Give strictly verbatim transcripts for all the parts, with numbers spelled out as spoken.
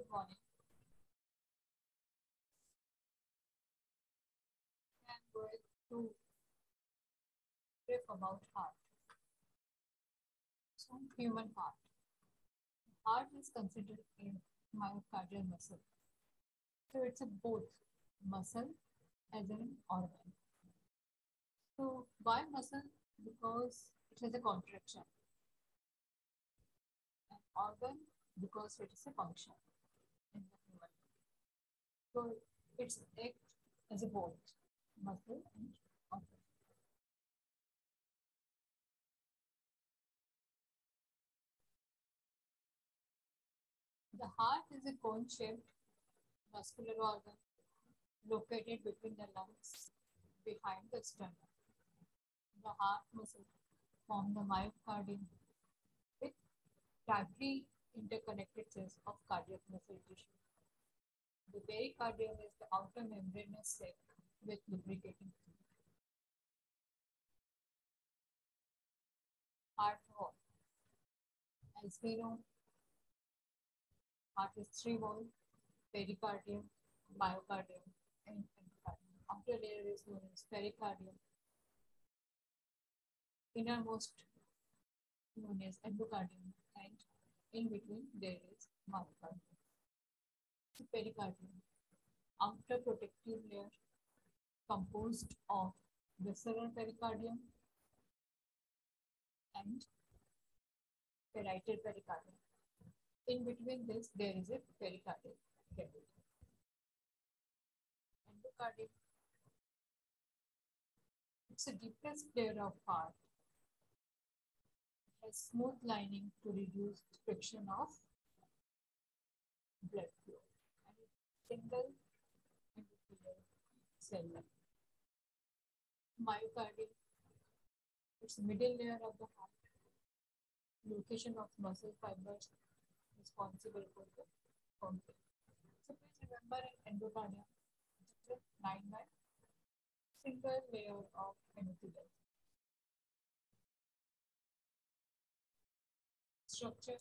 Good morning. I'm going to brief about heart. So, human heart. Heart is considered a myocardial muscle. So, it's a both muscle as an organ. So, why muscle? Because it has a contraction. And organ because it is a function in the human. So, it's act as a both muscle and organ. The heart is a cone-shaped muscular organ located between the lungs behind the sternum. The heart muscle form the myocardium with tightly interconnected cells of cardiac muscle tissue. The pericardium is the outer membranous sac with lubricating fluid. Heart wall. As we know, heart is three wall, pericardium, myocardium, and endocardium. Outer layer is known as pericardium. Innermost known as endocardium, and in between there is myocardium. So pericardium, outer protective layer composed of visceral pericardium and parietal pericardium. In between this, there is a pericardial cavity. Endocardium, it's a deepest layer of heart. It has smooth lining to reduce friction of blood flow. And it's single endothelial cell line. Myocardium, it's the middle layer of the heart. Location of muscle fibers responsible for the pumping. So please remember in endocardium, it's a nine by single layer of endothelium structure.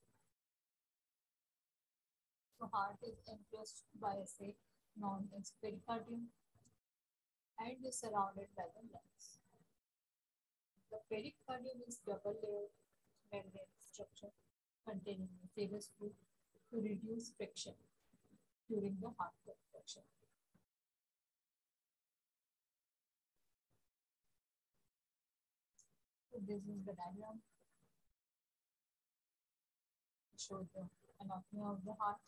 So heart is enclosed by a sac known as pericardium and is surrounded by the lungs. The pericardium is double layered membrane structure containing a serous fluid to reduce friction during the heart contraction. So this is the diagram to show the anatomy of the heart.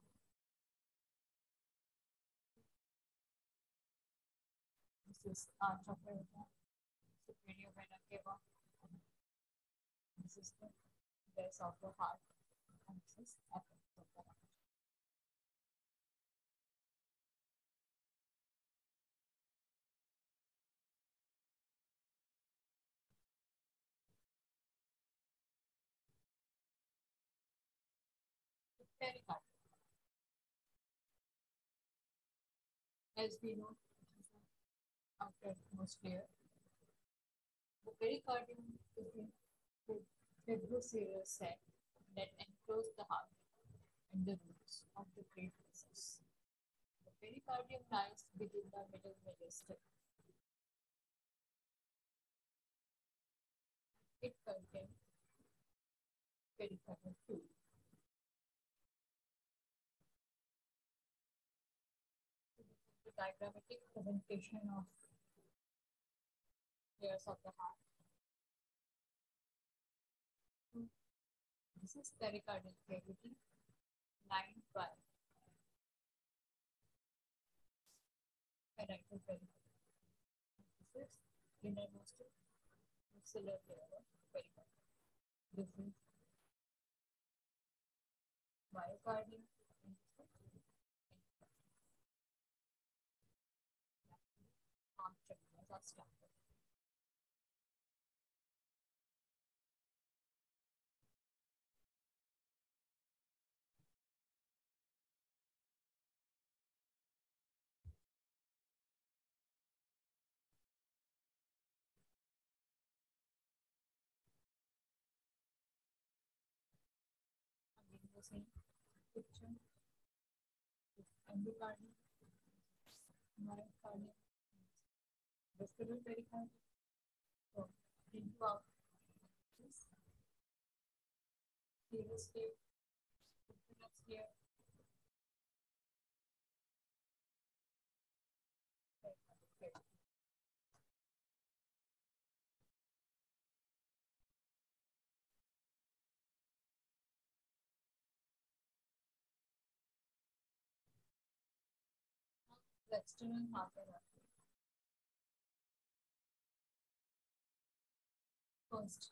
This is arch of aorta, superior vena cava. This is the base of the heart, and this is apex of the heart. The pericardium, as we know, it is the outermost layer. The pericardium is the fibrocerebral sac that enclose the heart and the roots of the great vessels. The pericardium lies within the middle mediastinum. It contains pericardial fluid. So this is the diagrammatic presentation of layers of the heart. So this is pericardial cavity lined by parietal pericardium. This is innermost cellular layer of pericardium. This is myocardium and this is arm chakras are standard. Again, the same picture. endocardium, myocardium, vestibular pericardium. So, into our this here state, here, the external heart artery. First,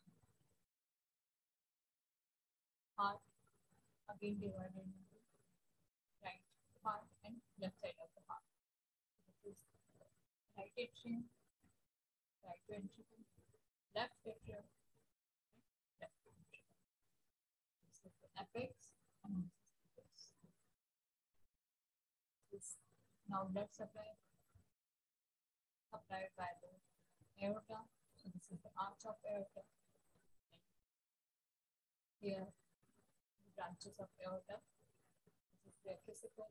heart again divided into right part and left side of the heart. This is right atrium, right ventricle, left atrium, left ventricle. This is the apex and this is this. Now blood supply supplied by the aorta. So this is the arch of aorta. Here, the branches of aorta. This is the vesicle,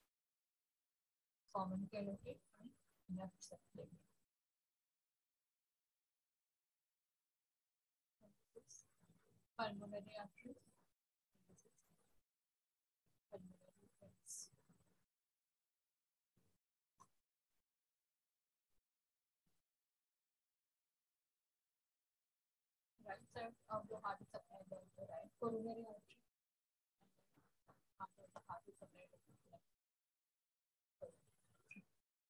common carotid, and left subclavian. Pulmonary arteries. This is pulmonary veins. Right side of the heart is supplied by the right coronary artery, and half of the heart is supplied by the left coronary.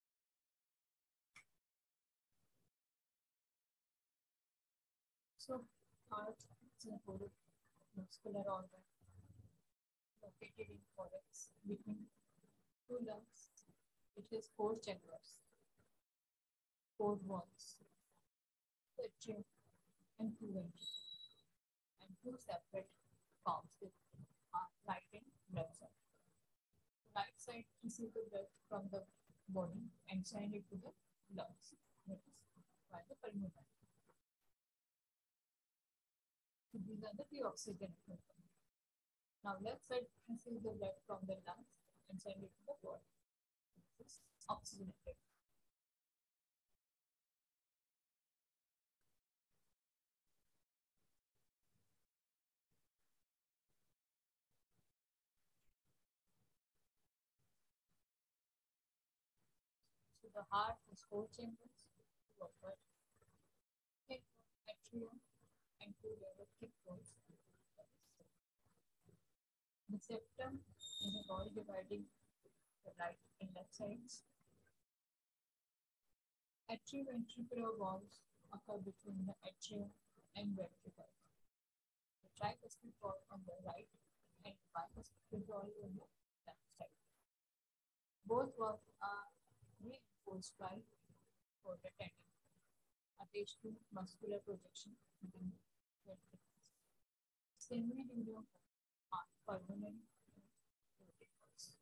So, heart is a whole muscular organ located in thorax between two lungs. It has four chambers, four walls, atrium, and two ventricles, and two separate valves with right and left side. The right side receives the blood from the body and send it to the lungs. That is by the pulmonary. So these are the deoxygenated. Now left side receives the blood from the lungs and send it to the body. This is oxygenated. So the heart has four chambers, two upper, thick atrium, and two lower thick walls. The septum is a wall dividing the right and left sides. Atrioventricular walls occur between the atrium and ventricle. The tricuspid wall on the right and bicuspid wall on the left side. Both walls are reinforced by shoulder tendon, attached to muscular projection within the ventricles. Similarly, during pulmonary ventricles.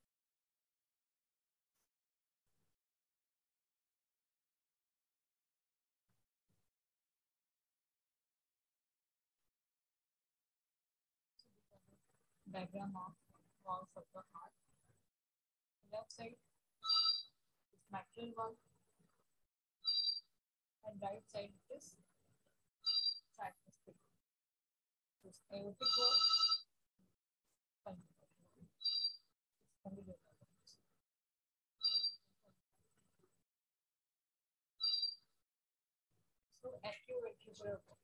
Diagram of walls of the heart. Left side is mitral valve, and right side is tricuspid. This aortic wall, pulmonary. So atrioventricular walls.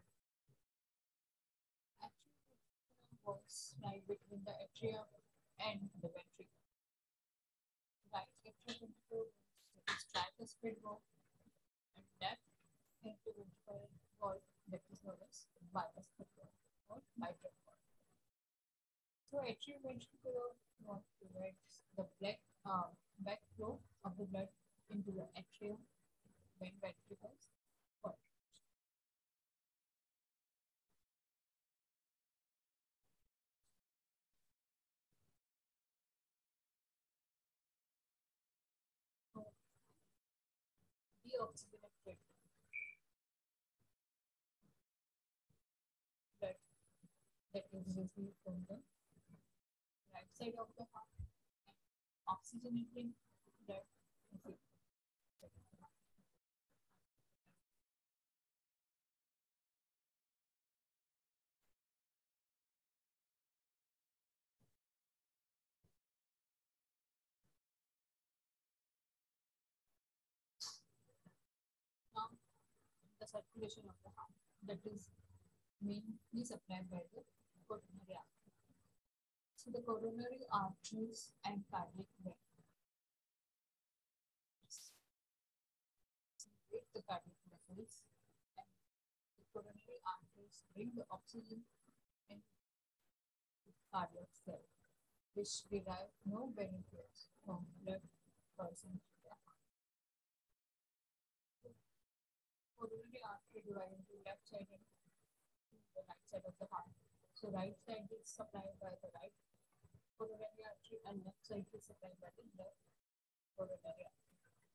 Atrioventricular walls lie between the atrium and the ventricle. Right atrioventricular wall is tricuspid wall, and left atrioventricular wall that is known as bicuspid wall or mitral wall. So atrioventricular wall provides the black uh, backflow of the blood into the atrium when ventricles contract. So deoxygenated blood that is received from the right side of the heart and oxygen entering blood is equal. Now, the circulation of the heart, that is mainly supplied by the coronary artery. So the coronary arteries and cardiac vessels with the cardiac vessels, and the coronary arteries bring the oxygen in the cardiac cell, which derive no benefits from blood coursing to the heart. Coronary artery divided into left side and the right side of the heart. So right side is supplied by the right coronary artery and left side is supplied by the left coronary artery.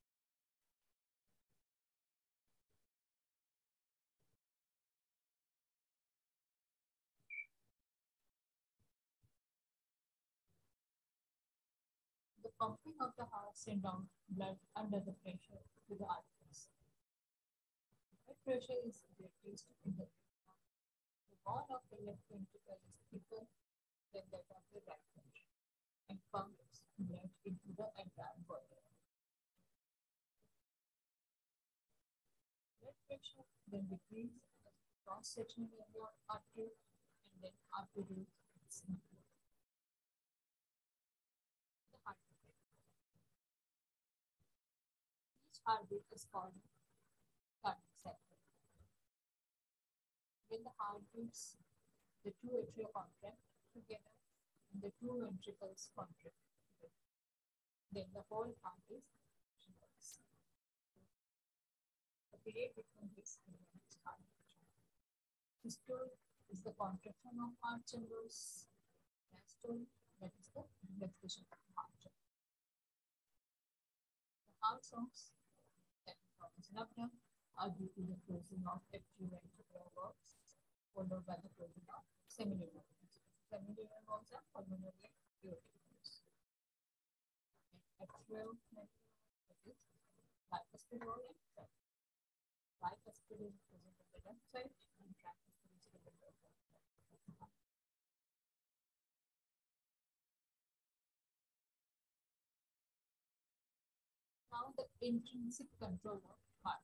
The pumping of the heart sends down blood under the pressure to the arteries. Blood pressure is reduced in the the wall of the left ventricle is thicker than that of the right ventricle and pumps blood into the entire body. Blood pressure then decreases as the cross-sectional area of artery and then arterial symptom. The heartbeat. Each heartbeat is called cardiac cycle. When the heart beats, the two atria contract together and the two ventricles contract together. Then the whole heart is reversed. The period between this and the next heartbeat. Systole is the contraction of heart chambers. Diastole, that is the relaxation of the heart chamber. The heart songs that becomes nabda are due to the closing of atrioventricular valves, followed by the closing of seminal valves. Seminal valves are pulmonary aortic valves. Atrial ventricle, that is bicuspid valve and tricuspid. Bicuspid is present on the left side and tricuspid is present on the right side. Now the intrinsic control of heart.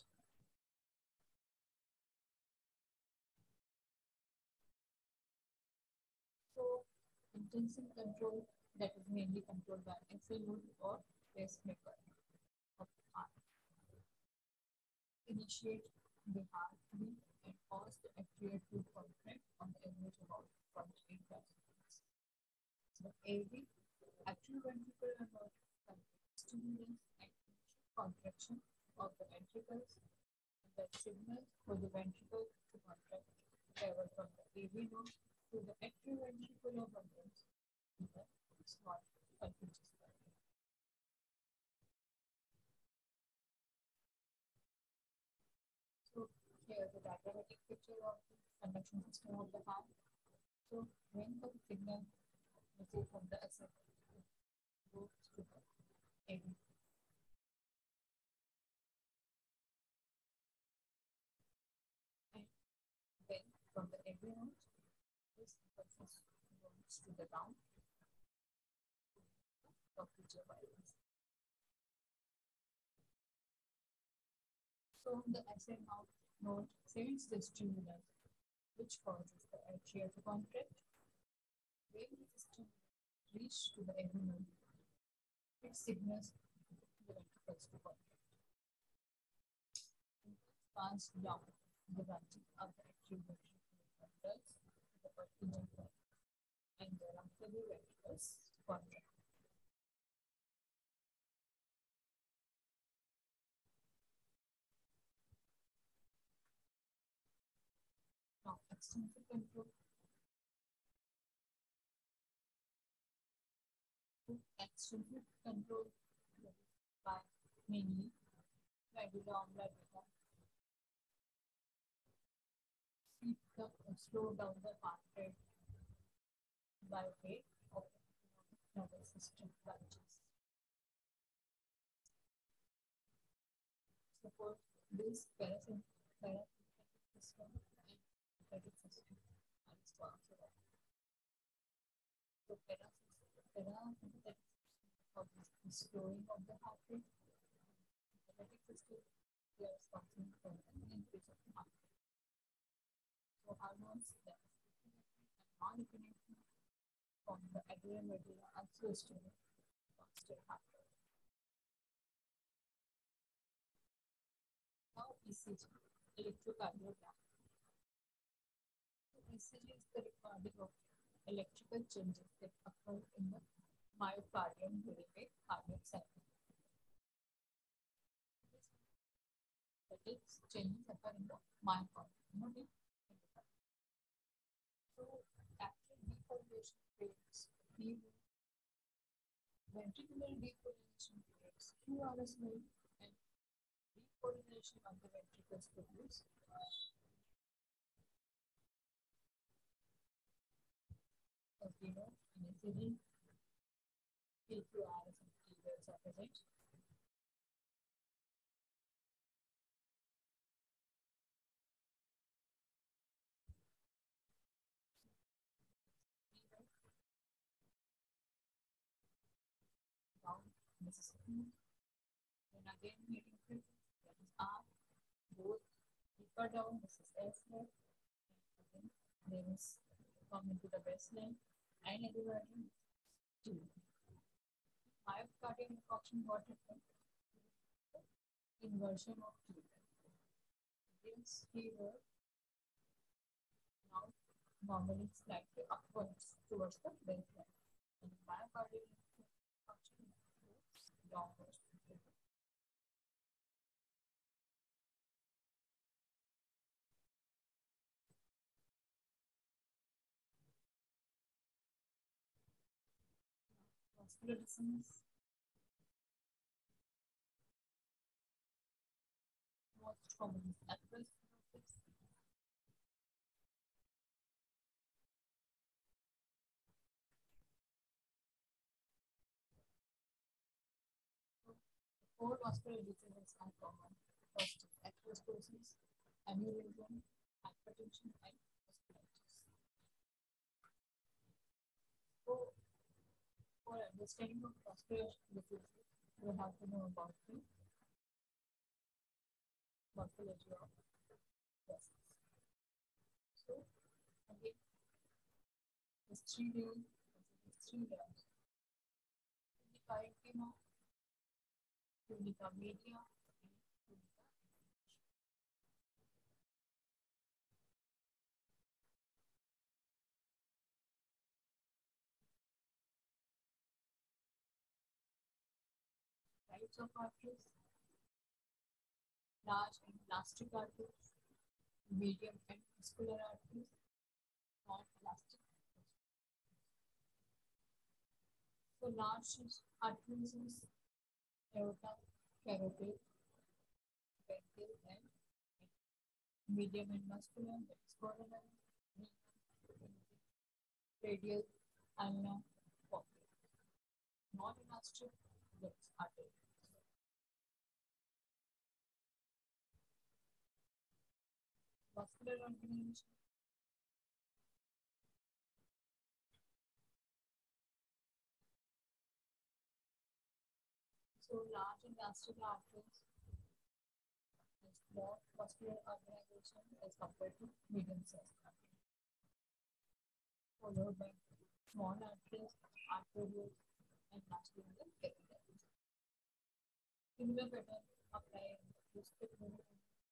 So intrinsic control, that is mainly controlled by S L node or pacemaker of the heart. Initiate the heartbeat and cause the atria to contract on the average about twenty-eight seconds. The A V, atrioventricular valve, stimulus and contraction of the ventricles, and that signals for the ventricle to contract travel from the A V node to the atrioventricular bundles in the small pulpitis. So here the diagrammatic picture of the conduction system of the heart. So when the signal received from the S F goes to the A V, and then from the A V node, this process goes to the down of the virus. So the S M node sends the stimulus, which causes the atria to contract. When the system reaches to the A V node, it signals the ventricles to contract. It passes down the branches of the atrioventricular bundles to the pulmonary valve, and thereafter the ventricles contract. Now, extrinsic control. Extrinsic control by mainly medulla oblongata. Speed up or slow down the heart rate by way of nervous system branches. This parasympathetic system and sympathetic system are responsible. So parasympathetic parasympathetic system for the slowing of the heart rate. Sympathetic system they are responsible for the increase of the heart rate. So hormones that are non-epinephrine from the adrenal medulla also stimulate faster heart rate. Now E C G, electrocardiogram. So E C G is the recording of electrical changes that occur in the myocardium during a cardiac cycle. That is, changes occur in the myocardium, not in endocardium. So, active defibrillation creates P ventricular defibrillation creates Q R S wave, and defibrillation of the ventricles produce as we know in E C G, P Q R S and T waves are present. Down Mississippi, then again meeting frequency that is R, both deeper down, this is S line, and again there is come into the west line, and everybody T. Myocardial infarction what happened? Inversion of T. This fever now normally slightly upwards towards the baseline. And myocardial infarction moves downwards. Vascular disease, most common is atherosclerosis. Four vascular diseases are common. First is atherosclerosis, aneurysm, hypertension, and vasculitis. So, for understanding of vascular diseases, we have to know about the morphology of vessels. So, again, there's three layers, there's three layers. Tunica intima, tunica media, and tunica types of arteries, large and elastic arteries, medium and muscular arteries, non-elastic. So large arteries is aorta, carotid, ventral, and medium and muscular, that is coronary, radial, ulnar, pocket. Non-elastic, that is artery. Vascular organization. So large and elastic arteries is more vascular organization as compared to medium sized arteries. Followed by small arteries, arterioles, and lastly the capillaries. Similar pattern apply in the twisted movement,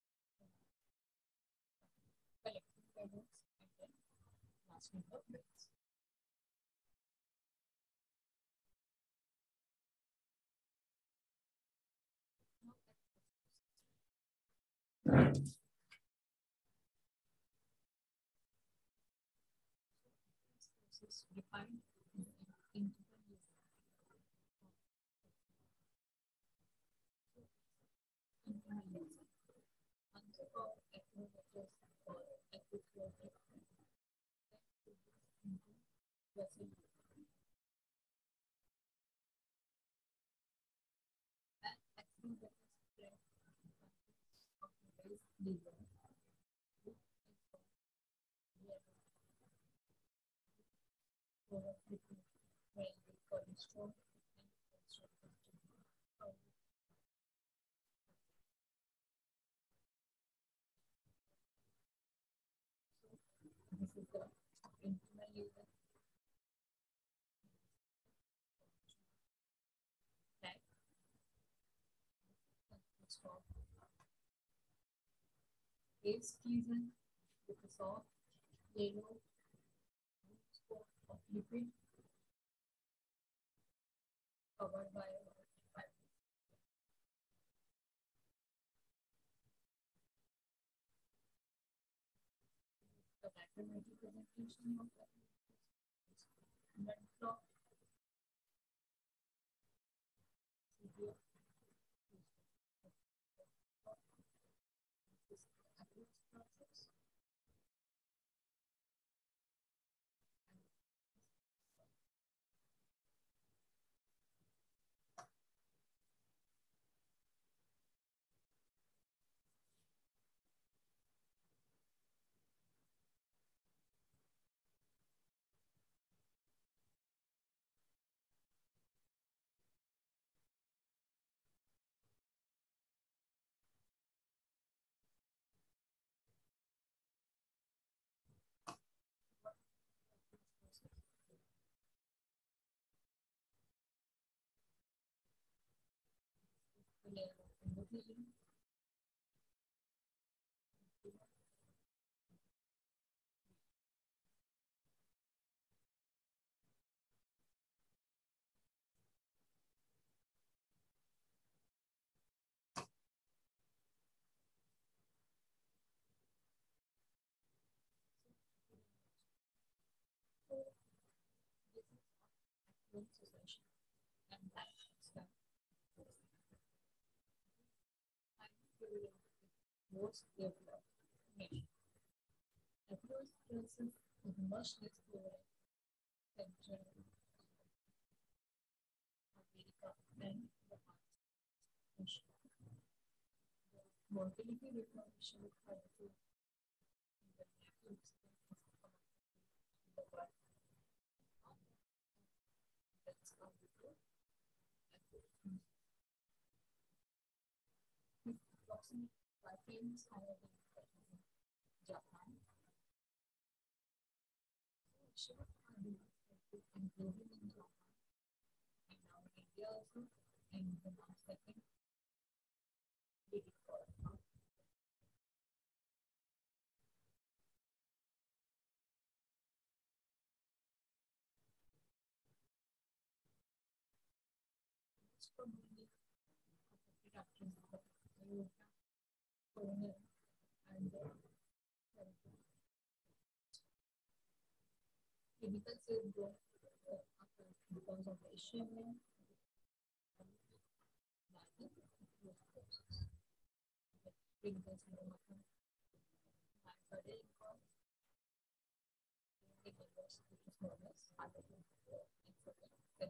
collecting pedals, and then lastly the veins. This is defined in interval interval answer for acrometres or acrometric into vessel and acrometric spread for lipid, mainly cholesterol and cholesterol testing. This is the internal user type consists of base season with a soft yellow spot of lipid covered by a fiber. The diagrammatic presentation of that is blood clot, severe atherosclerosis, the layer of endothelium, this is one succession and that is the most developed nation. Atherosclerosis is much less prevalent than general America and the nation. Mortality recognition currently in the United States is among the world. That's how we do it. Approximately five times higher than Japan. Sugar farming is increasing in Japan and now in India also, and the now second leading cause of most commonly affected arteries are the aorta, coronary, and the cerebral. Clinical syndrome uh, occurs because of the ischemia, clinical syndrome occurs myocardial cause, the members which is known as heart attack, infarct.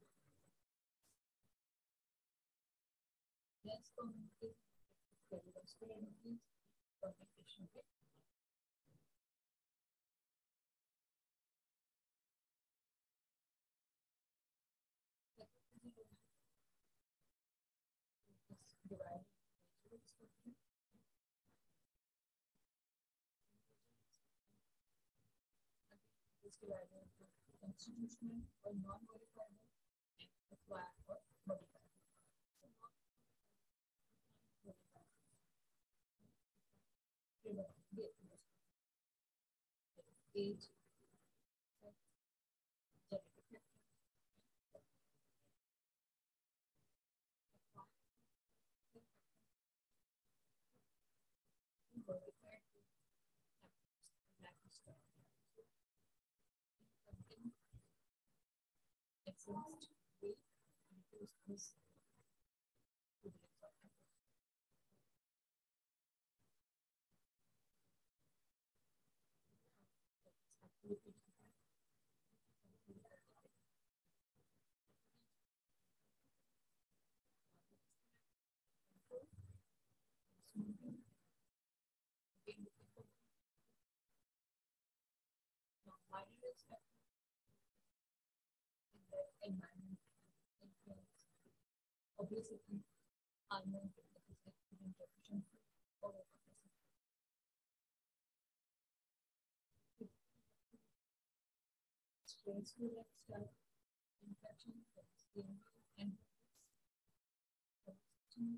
Less common is cardiovascular disease, complication rate. Pathophysiology is divided into spectrum. Is divided into constitutional or non-modifiable and acquired or modifiable. So non-modifiable prevent the age, sex, genetic factors, modified lifestyle. Something exists, we reduce this to the result. Activity smoking, being non-binary spectrum, environment, influence, obesity, hormone deficiency, or overcapacity. Stressful lifestyle, infection, skin, and resistant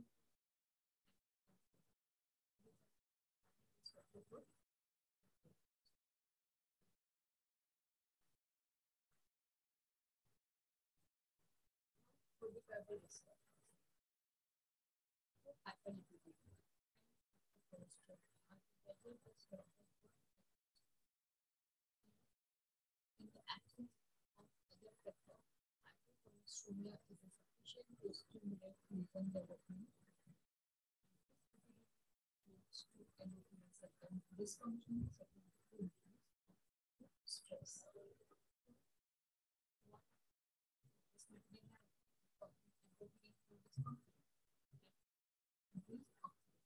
modifiable risk hyperlipidemia, cholesterol, uncontrolled cholesterol. In the absence of other factors, hypercholesterolemia is insufficient to stimulate organ development, leads to endocrine system dysfunction, secondary to stress. This may be endocrine dysfunction, increased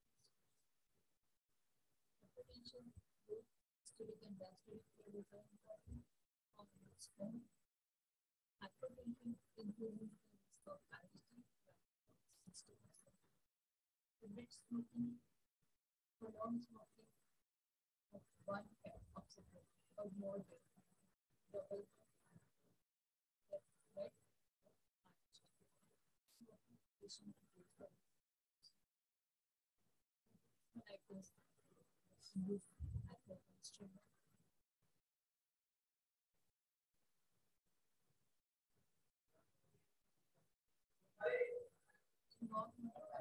hypertension, both systolic and diastolic levels are important. Hormones form hypertension, increasing the risk of diabetes by sixty percent. Prevent smoking, prolonged smoking of one pack of cigarettes or more than double the red smoking patient like this use hypertension. Not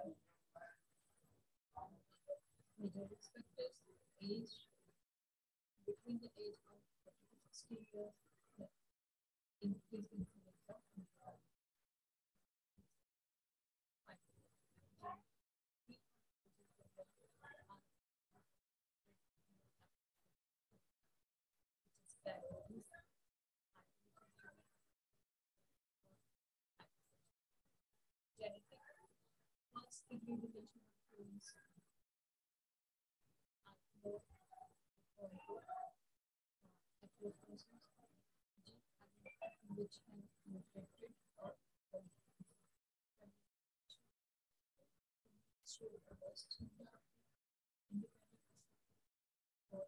major risk factors, age, between the age of forty to sixty years, the increase in cholesterol and diabetes, genetic, plus kidney relation influence, and more atherosclerosis, which can be affected or should arrest independent or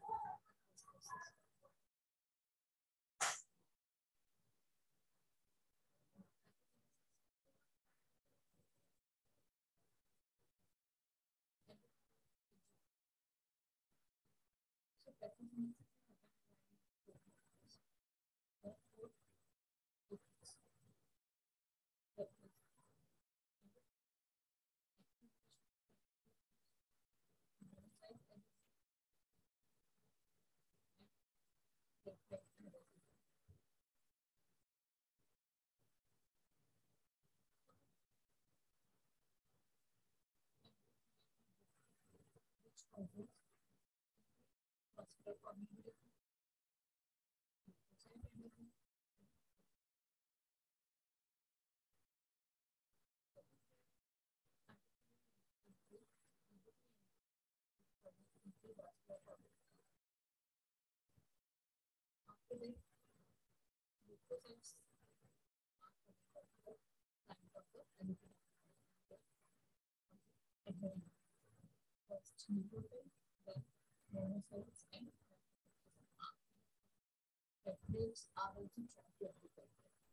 so that means that which causes muscular community, after the leukocytes kind of the adherin. First neutrophil, then monocytes and platelets are also trapped to everywhere.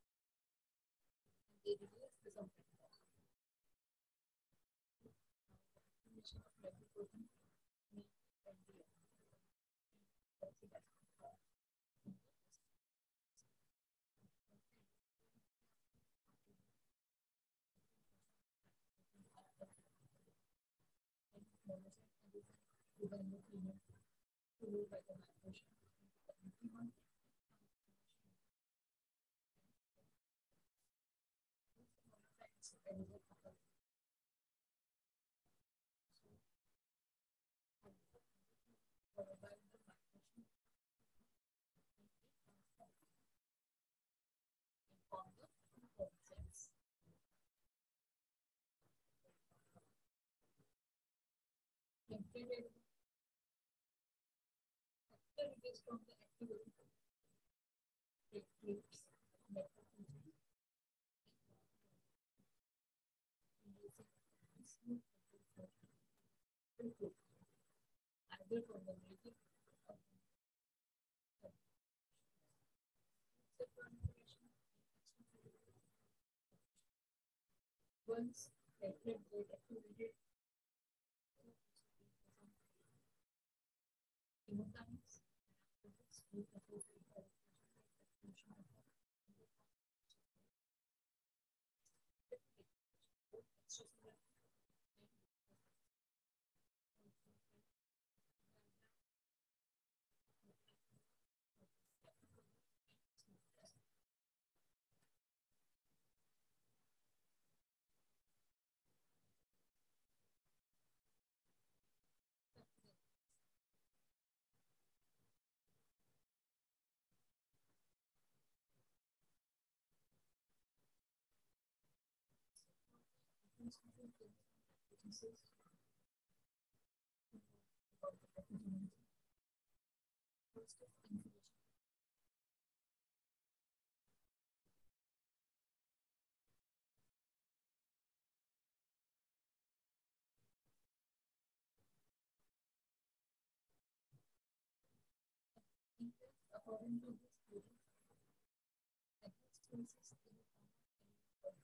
They release the something formation of glycoprotein may be even nuclear to by the migration. Infrared is from the activity platelets, Once platelet get activated, chemokines, we associate extracellular diseases about the pathogenesis. First is inflammation. According to this theory, exoskeleton in the form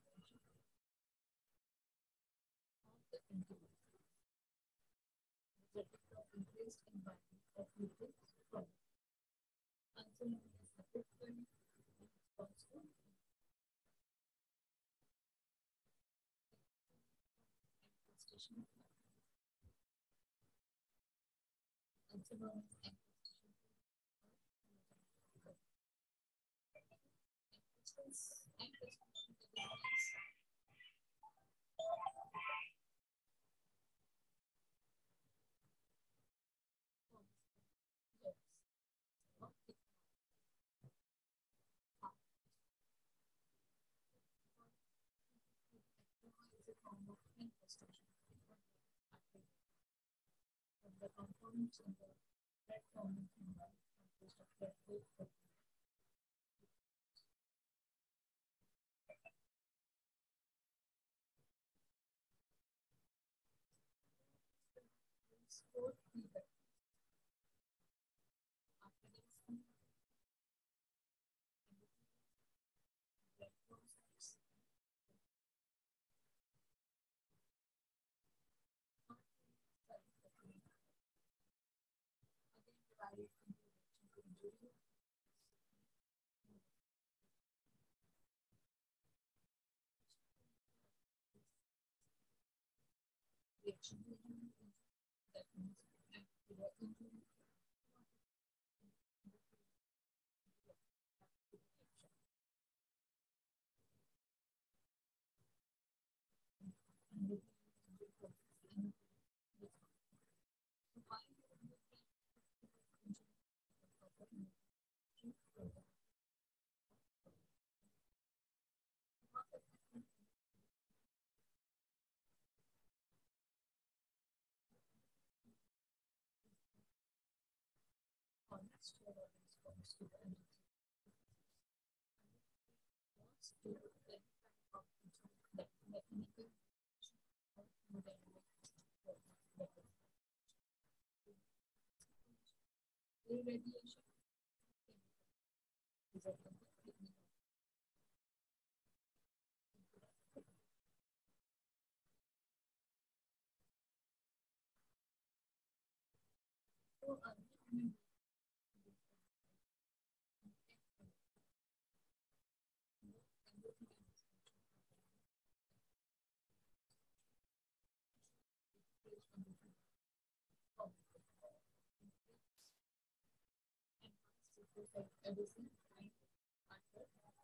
of the antibodies resulting from increased in binding of lipids from also known as the peptide response to infestation, also known as infestation. Infestation categories is a form of infestation of the components in the red forming enzyme composed of red protein. Four key vectors after this red chromosomes again divided into reaction to injury, reaction to injury, that means active injury, and the injury process in this. So why do we injury or steroid response to the injury? Was to identify that mechanical irradiation result of the kidney. So, uh, everything right after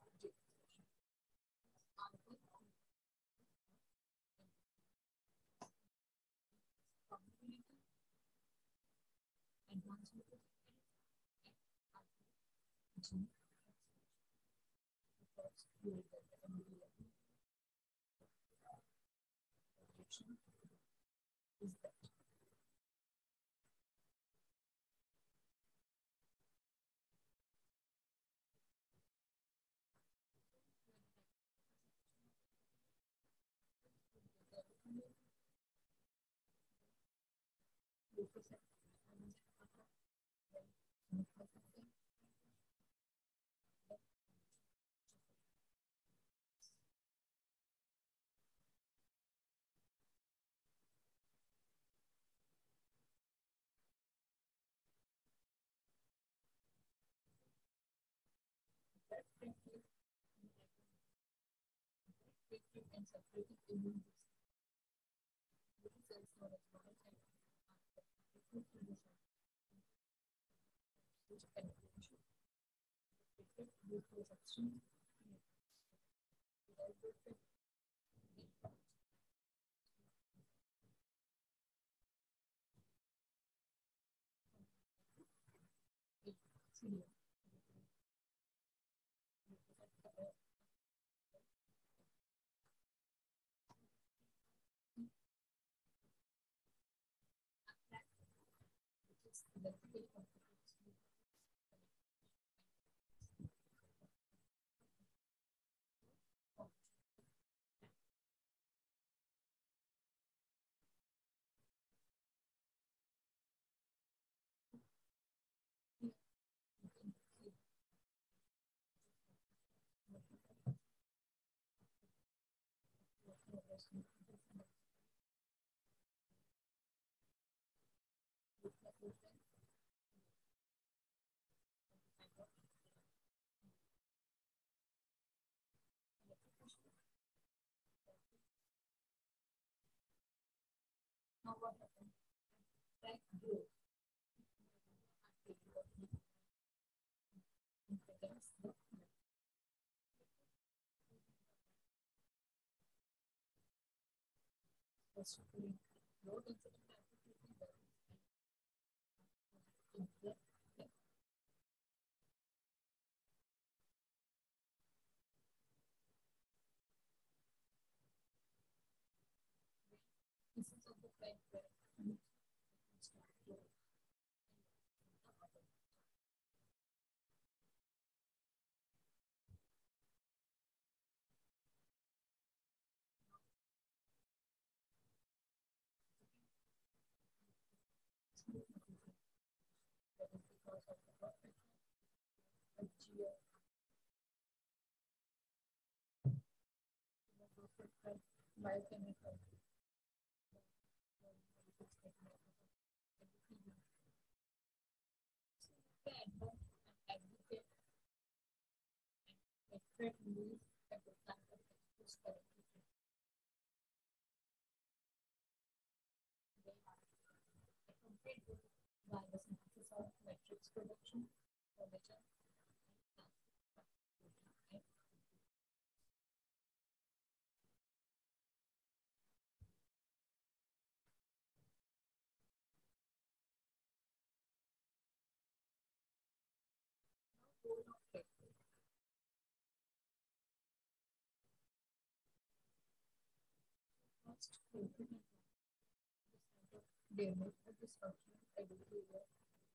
community advancement of gene because you will get the immediate reaction is that and separating immune cells known as monocytes which penetration. Glucose exchange now what happens? Like growth impedance, the vestibular low density pieces of the pipe where start flow. That is because of the perfect geo biochemical advocate extract news at the time of exposed correctly. They are accompanied by the synthesis of matrix production, collagen, and role of factor. First, protein and the site of damage or destruction of behavior.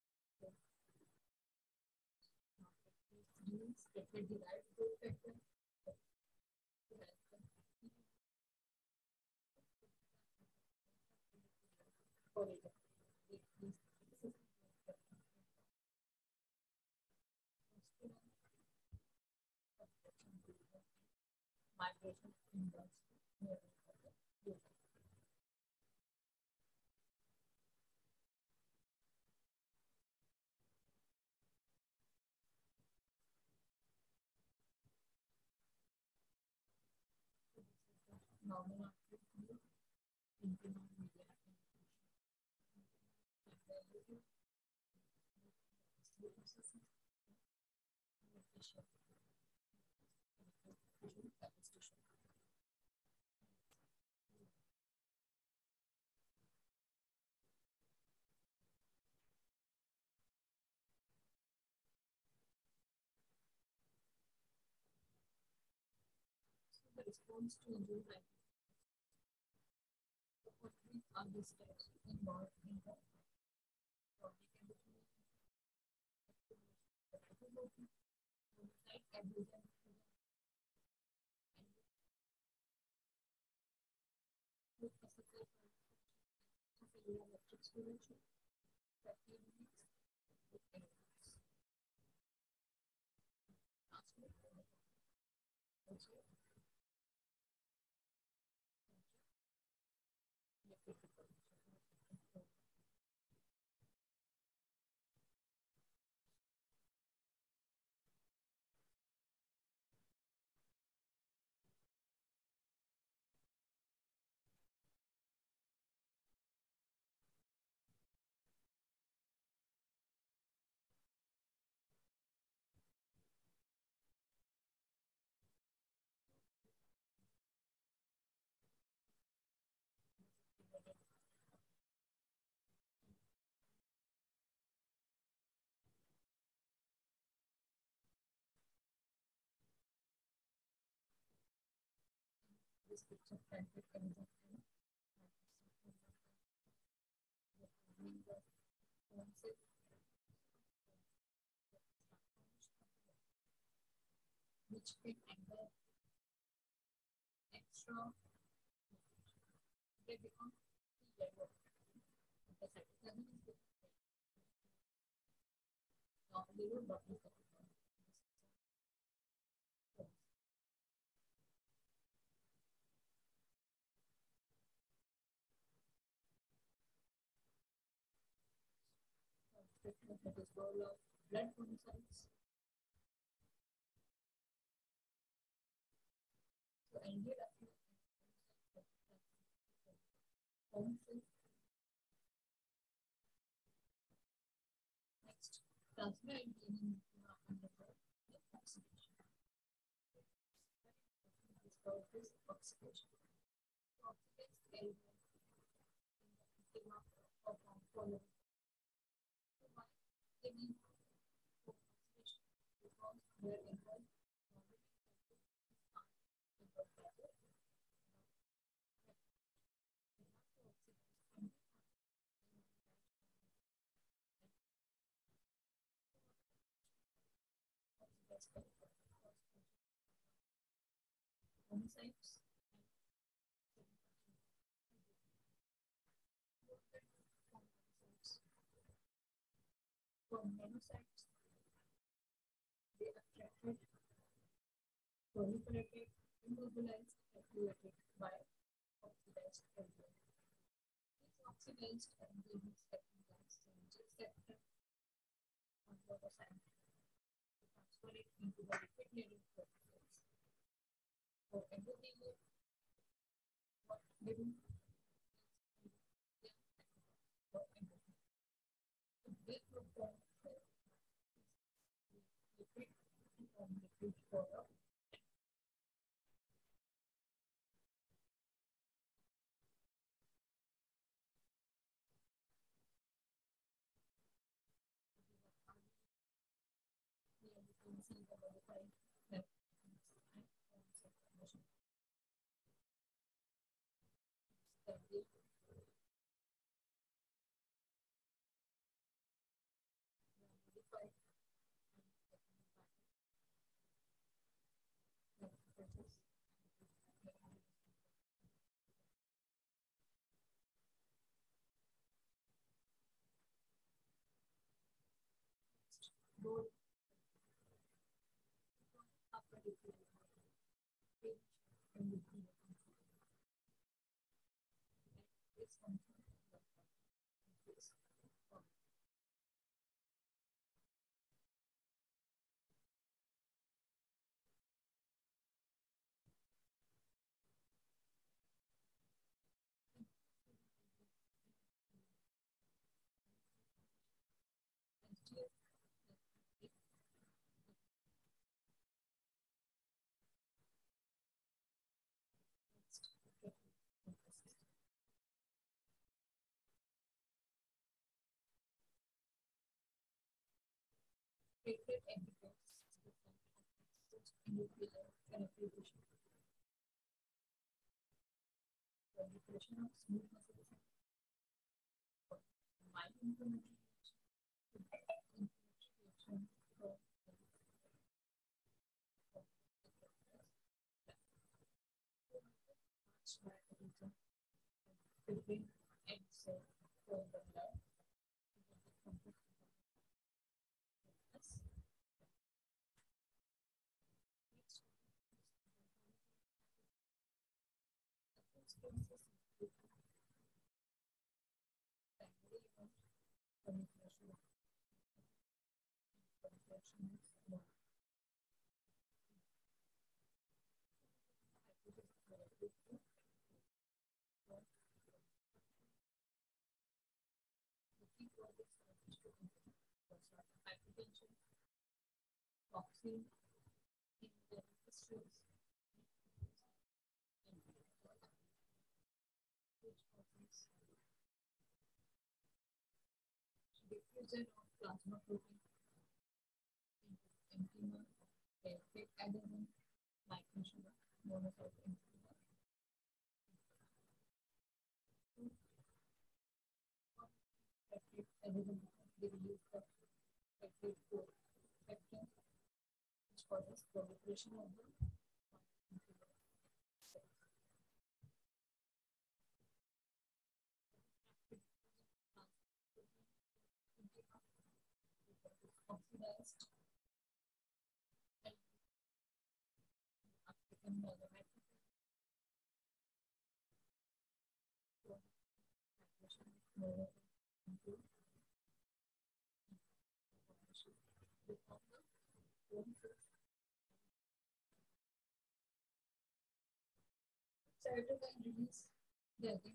Genes that were derived those factors to help them collagen. These this is migration index normal activity internal media the response to injury like what we are the steps involved in the body chemistry like abdomen with physical cellular electric stimulation that needs with animals. Also, electrical this picture printed in the film. Which can angle extra, they become yellow. The second is the little bubble. That is all of blood monocytes. So ended up with next plasma containing undergo oxidation. This called this oxidation. Oxidates element in the of polymer. So why they need oxidation? Because their involved monocytes for monocytes, they attracted, proliferated, immobilized, activated by oxidized enzymes. These oxidized enzymes recognize the receptor on the monocyte to transfer it into the lipid-laden proteins. For endothelial, what they do for endothelium. So they perform lipid on lipid for a can see the modified road after the page and the is something this created indicates nuclear penetration, penetration of smooth muscles, mild inflammation, inflammation for between and cell for the blood. Hypertension, toxin, in the stress, which causes diffusion of plasma protein into intima, peptide adenine, microsugar, monocyte insulin. active co-factor which causes proliferation of the oxidized and African megamet into become the home for cytokine release the again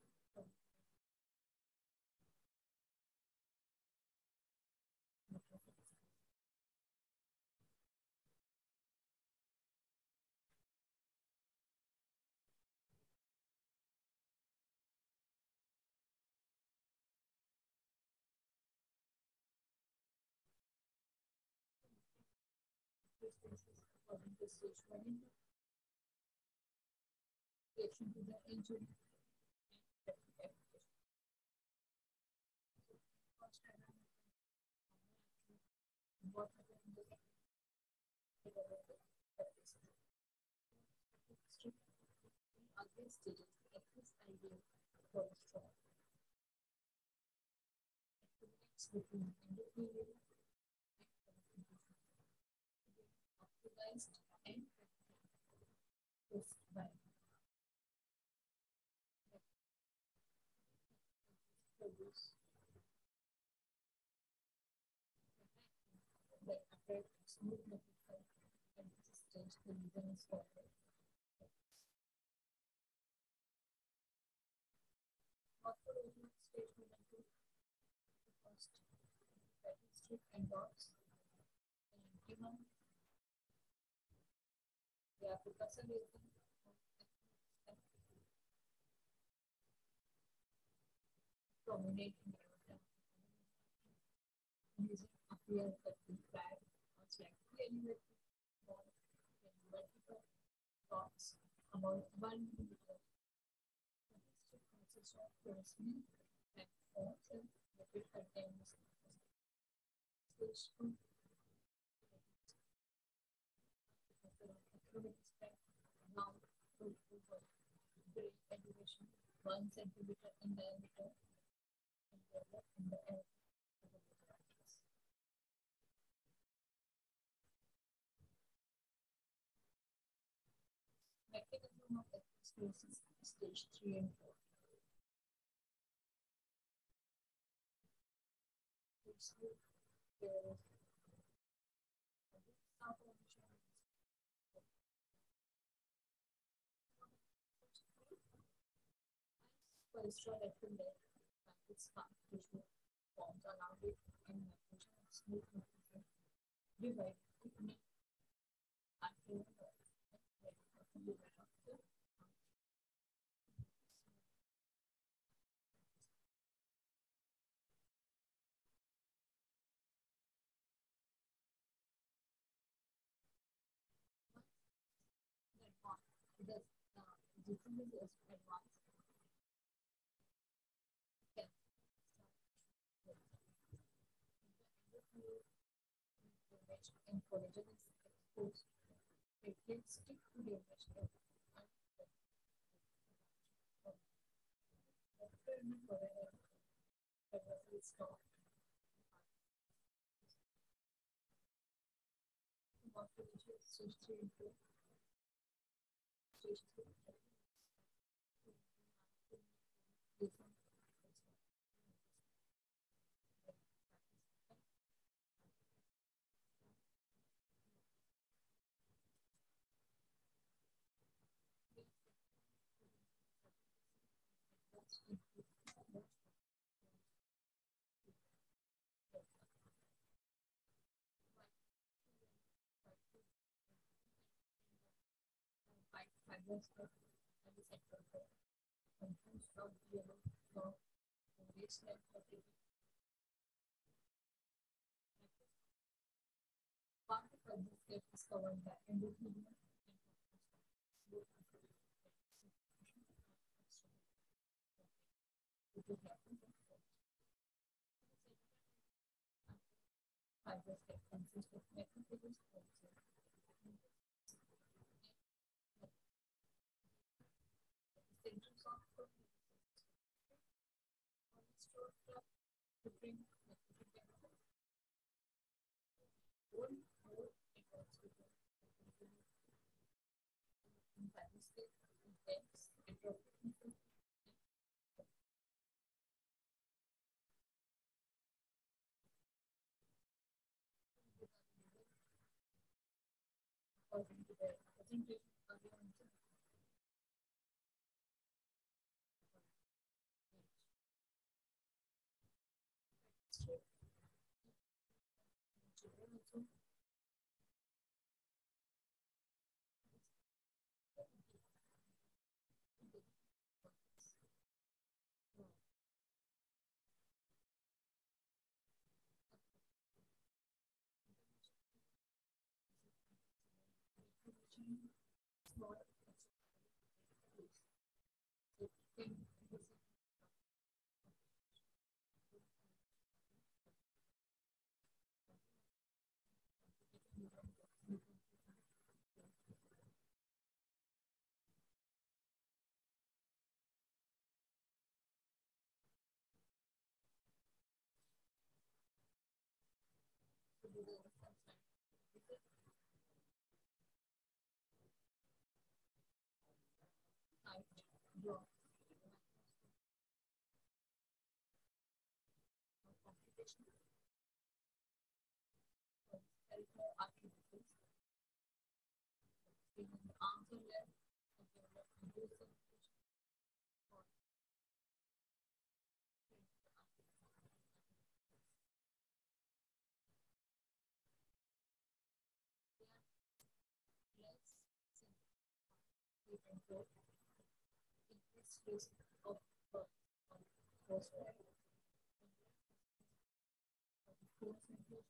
according to stage one reaction to the injury what happened in the other stages excess L D L cholesterol accumulates between endothelial oxidized and pushed by produce that affect smooth muscle cells at this stage the reason is for morphology stage one and two first fatty strip and dots and intima they are precursor region dominate in aorta using appear that the flag or slightly elevated ball and multiple dots about one millimeter. The strip consists of fluorescent and four cells lipid contains stage two now to gray elevation one centimeter in diameter and develop in the air. Mechanism of atherosclerosis stage three and four. Stage three, there is some formation cholesterol accumulate like its scar tissue forms around it and migration of smooth muscle divide kidney artery the disease is advanced can damage and collagen is exposed. It can stick to damage and after the collagen the vessel stop. Morphology stage three into stage three. White fibers of the central contains of yellow from orange like protein. Part of this gap is covered by endothelium and which is happens fibers get confused with macrophages also. The centers of cholesterol club to bring macrophage benefit. Whole whole it works with the fibroscape, intense, atrophic, according to their presentation earlier on the children also. Small thing to do the height block complication cerebral artery in the arms and legs and develop induced circulation for legs, sleep and growth, increased risk of birth on postpartum, poor circulation,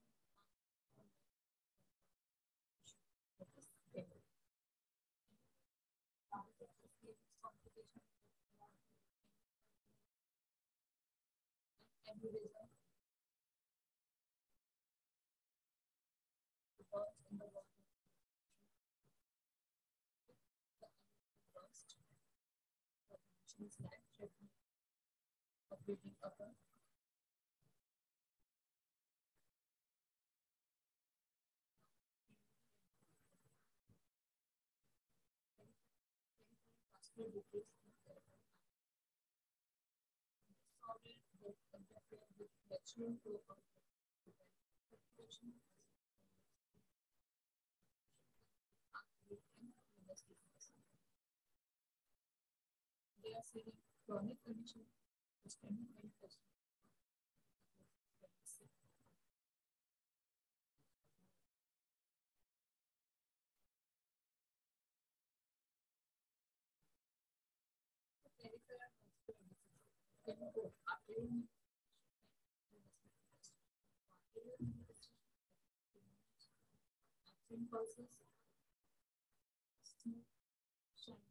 complication, aneurysm, burns in the water, the burst, the condition is life threatening of breathing upper, vascular decrease, solid that interfere with natural flow of circulation, they are seeing chronic condition which can be manifested. Peripheral vascular disease can go arterial absent pulses, smooth, shiny,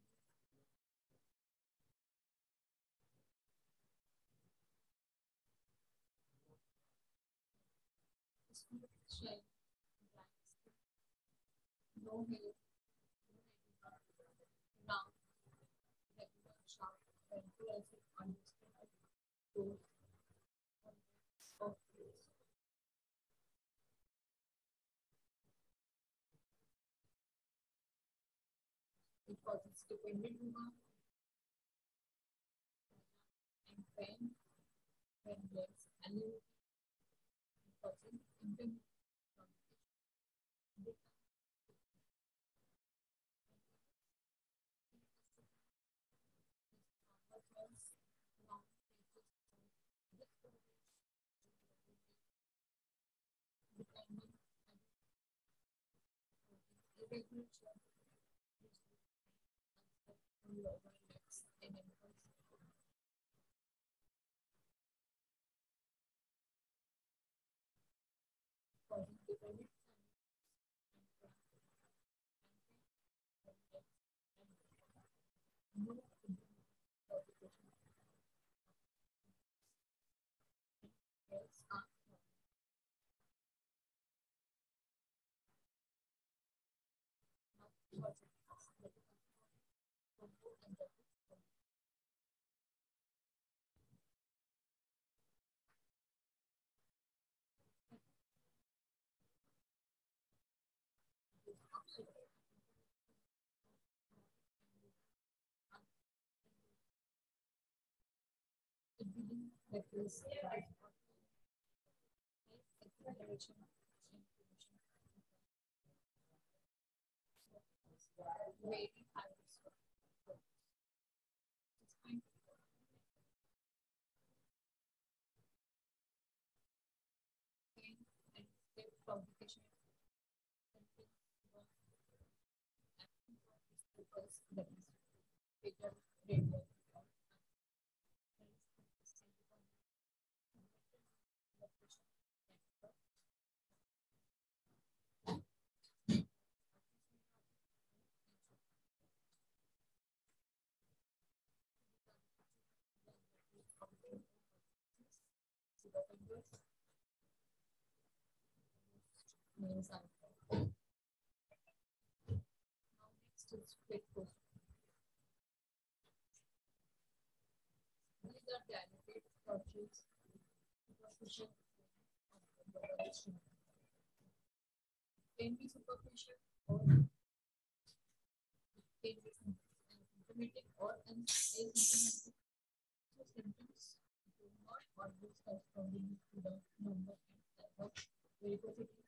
smooth, shiny, black skin, no hair, round, regular, sharp, painful as if understood, toes, of face. It causes dependent humor and pain when legs annually causing internal depending irregular shape on lower legs and ankles, causing dependent no complication. Legs are It begins with this acceleration of information, very high risk of despite pain and step complication because that is bigger greater means I'm now next is quick question. These are dilated structures superficial can be superficial or can be symptomatic or asymptomatic. So symptoms do not always corresponding to the number and type of varicosity.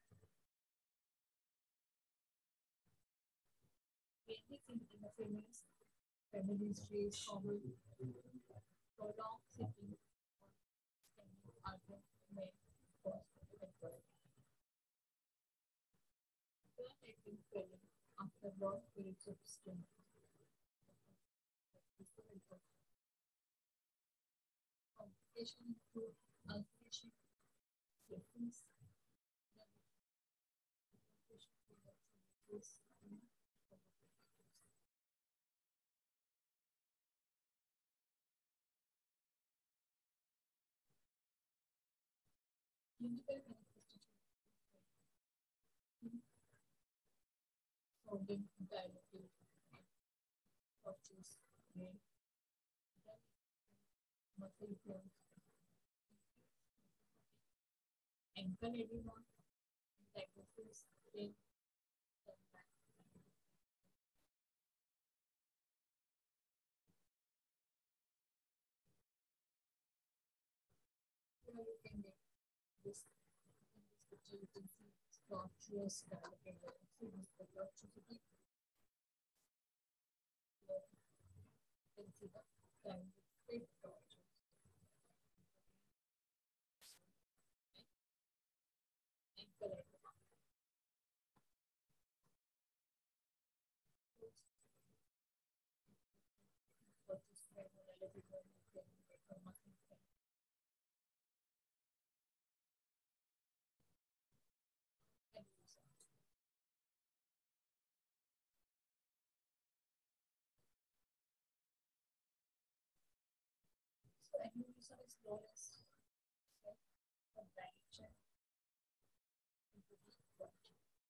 Mainly seen in the females, family history is common. Prolonged sitting or standing argument may cause eventual acting failing after long periods of strain. Complications include ulceration, symptoms, clinical manifestation sounding dilated, tortuous, pain, muscle pains, ankle edema, diagnosis, pain, you know, you can get this in this picture. You can see tortuous, dilated, see this the tortuosity. You can see the dilated tortuous. Ankle edema. Tortuous pain, relative pain, muscle pain. So aneurysm is known as contraction into the body.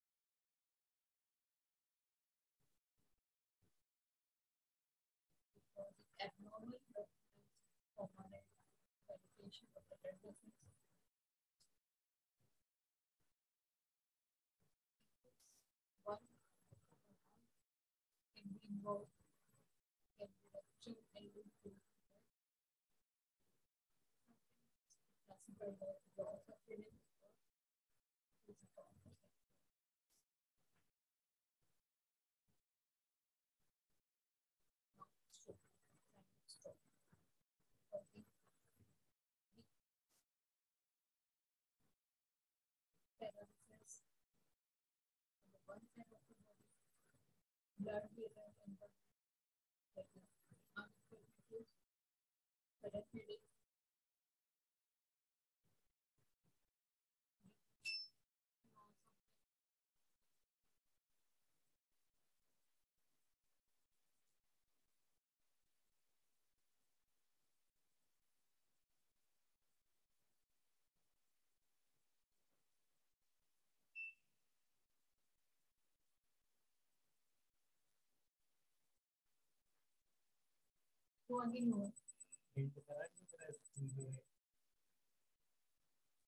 Because it's abnormal blood permanent variation of the blood vessels. One can be involved, can be rupture and lead to classified as loss of feeling or physical. Stroke, silent stroke, causing paralysis on the one side of the body, blood vapor and the retina, unconfused, sudden headache, so again, no.